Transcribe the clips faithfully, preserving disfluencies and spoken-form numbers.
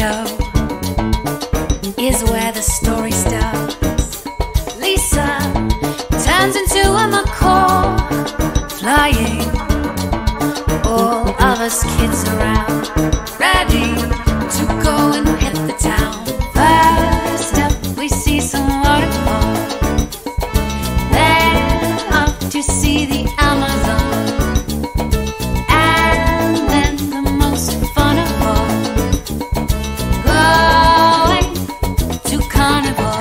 Rio is where the story starts. Lisa turns into a macaw, flying all of us kids around, ready to go and hit the town. First up we see some waterfall, then up to see the Amazon, and then the most fun of all, going to Carnival.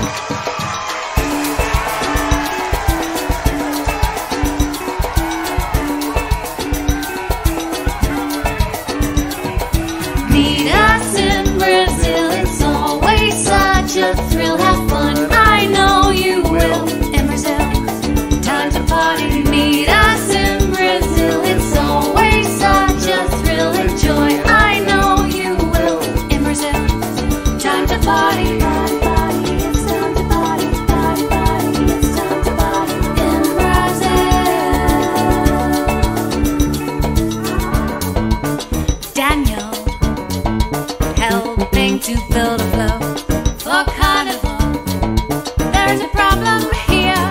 Meet us in Brazil, it's always such a thrill. Have fun, I know you will. In Brazil, time to party. Meet us in Brazil, it's always such a thrill. Enjoy, I know you will. In Brazil, time to party. Party, party, it's time to party. Party, party, it's time to party. In Brazil, Daniel helping to build a float for Carnival. There is a problem here,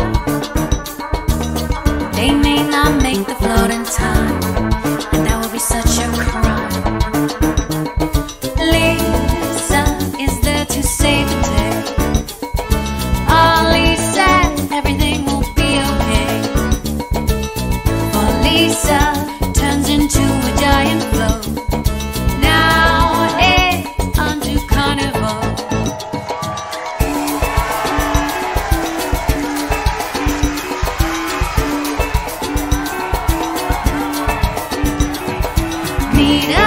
they may not make the float in time, and that will be such a crime. Lisa is there to save the day. Ollie said everything will be okay, for Lisa turns into a giant float. Meet